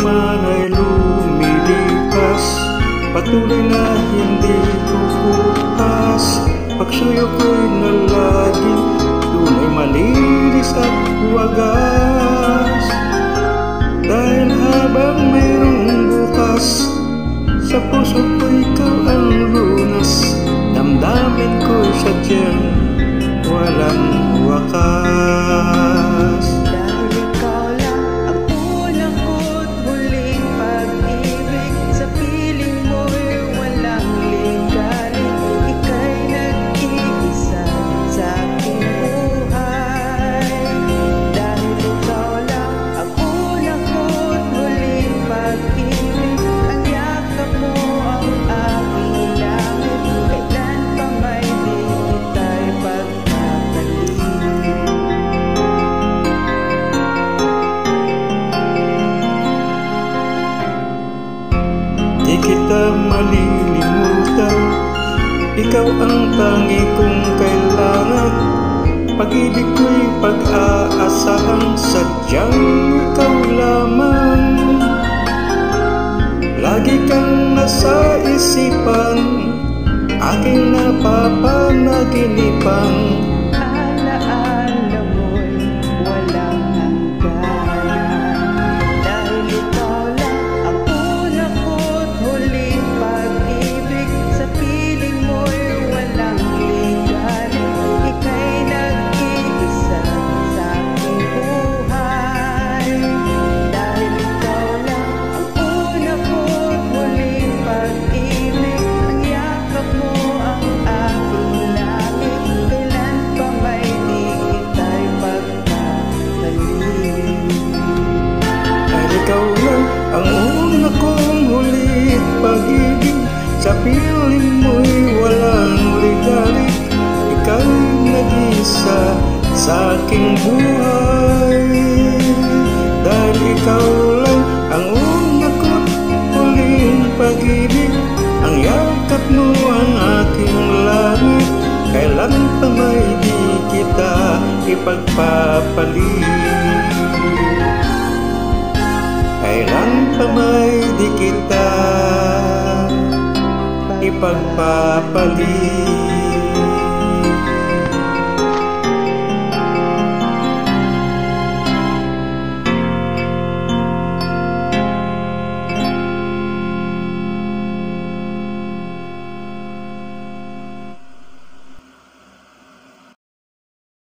man ay lumilipas, patuloy na hindi kukupas. Pagsuyo ko'y nalaging tunay malinis at wagas. Dahil habang mayroong bukas, sa puso ko ikaw ang lunas. Damdamin ko'y sadyang walang wakas. Dahil ikaw lang ang unang ko't huling pag-ibig, sa piling mo'y walang ligalig. Ika'y nag-iisa sa aking buhay. Dahil ikaw lang ang unang ko't huling pag-ibig, ang yakap mo ang aking langit. Kailan pa may di kita'y pagkakalit. Di kita malilimutan, ikaw ang tangi kong kailangan. Pag-ibig ko'y pag-aasahan, sadyang ikaw lamang. Lagi kang nasa isipan, aking napapanaginipan. Alaala mo'y walang hangganan. Dahil ikaw lang ang una ko't huling pag-ibig, sa piling mo'y walang ligalig. Ika'y nag-iisa sa aking buhay. Dahil ikaw lang ang una ko't huling pag-ibig, ang yakap mo ang aking langit. Kailan pa may di kita'y pagkakalit. Dahil ikaw lang ang una kong hulit pag-ibig, sa piling mo'y walang ligalig. Ikaw nag-isa sa aking buhay. Dahil ikaw lang ang una kong huling pag-ibig, ang yakap mo ang aking langit. Kailan pa may di kita ipagpapalit? Kailan pa may di kita ipagpapalit?